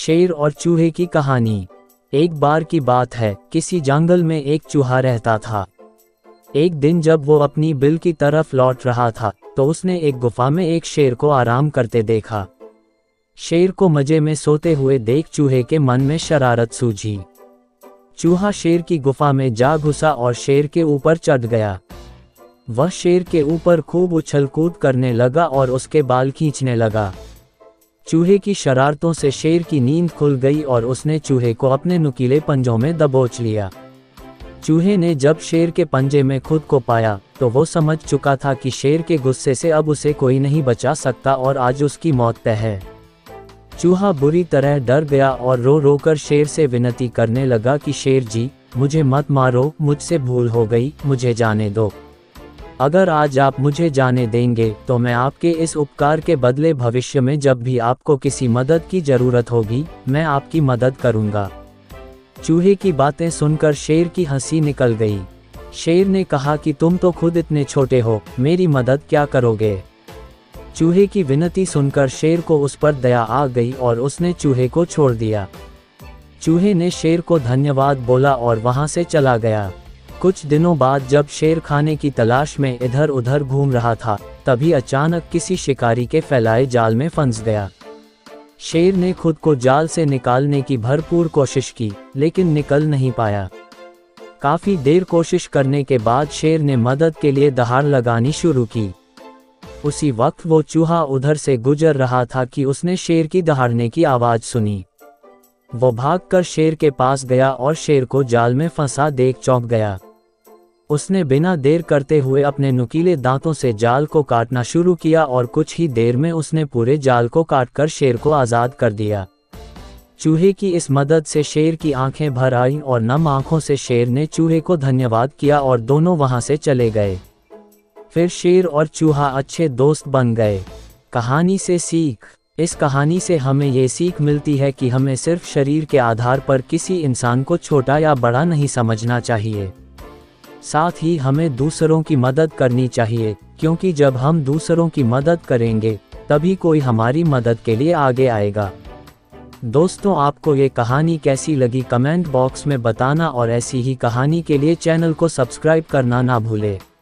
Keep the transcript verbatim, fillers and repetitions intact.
शेर और चूहे की कहानी। एक बार की बात है, किसी जंगल में एक चूहा रहता था। एक दिन जब वो अपनी बिल की तरफ लौट रहा था तो उसने एक गुफा में एक शेर को आराम करते देखा। शेर को मजे में सोते हुए देख चूहे के मन में शरारत सूझी। चूहा शेर की गुफा में जा घुसा और शेर के ऊपर चढ़ गया। वह शेर के ऊपर खूब उछल कूद करने लगा और उसके बाल खींचने लगा। चूहे की शरारतों से शेर की नींद खुल गई और उसने चूहे को अपने नुकीले पंजों में दबोच लिया। चूहे ने जब शेर के पंजे में खुद को पाया तो वो समझ चुका था कि शेर के गुस्से से अब उसे कोई नहीं बचा सकता और आज उसकी मौत तय है। चूहा बुरी तरह डर गया और रो रो कर शेर से विनती करने लगा कि शेर जी, मुझे मत मारो, मुझसे भूल हो गई, मुझे जाने दो। अगर आज आप मुझे जाने देंगे तो मैं आपके इस उपकार के बदले भविष्य में जब भी आपको किसी मदद की ज़रूरत होगी मैं आपकी मदद करूंगा। चूहे की बातें सुनकर शेर की हंसी निकल गई। शेर ने कहा कि तुम तो खुद इतने छोटे हो, मेरी मदद क्या करोगे। चूहे की विनती सुनकर शेर को उस पर दया आ गई और उसने चूहे को छोड़ दिया। चूहे ने शेर को धन्यवाद बोला और वहां से चला गया। कुछ दिनों बाद जब शेर खाने की तलाश में इधर उधर घूम रहा था तभी अचानक किसी शिकारी के फैलाए जाल में फंस गया। शेर ने खुद को जाल से निकालने की भरपूर कोशिश की लेकिन निकल नहीं पाया। काफी देर कोशिश करने के बाद शेर ने मदद के लिए दहाड़ लगानी शुरू की। उसी वक्त वो चूहा उधर से गुजर रहा था कि उसने शेर की दहाड़ने की आवाज सुनी। वो भागकर शेर के पास गया और शेर को जाल में फंसा देख चौंक गया। उसने बिना देर करते हुए अपने नुकीले दांतों से जाल को काटना शुरू किया और कुछ ही देर में उसने पूरे जाल को काटकर शेर को आज़ाद कर दिया। चूहे की इस मदद से शेर की आंखें भर आईं और नम आंखों से शेर ने चूहे को धन्यवाद किया और दोनों वहां से चले गए। फिर शेर और चूहा अच्छे दोस्त बन गए। कहानी से सीख। इस कहानी से हमें ये सीख मिलती है कि हमें सिर्फ शरीर के आधार पर किसी इंसान को छोटा या बड़ा नहीं समझना चाहिए। साथ ही हमें दूसरों की मदद करनी चाहिए, क्योंकि जब हम दूसरों की मदद करेंगे तभी कोई हमारी मदद के लिए आगे आएगा। दोस्तों, आपको ये कहानी कैसी लगी कमेंट बॉक्स में बताना और ऐसी ही कहानी के लिए चैनल को सब्सक्राइब करना ना भूलें।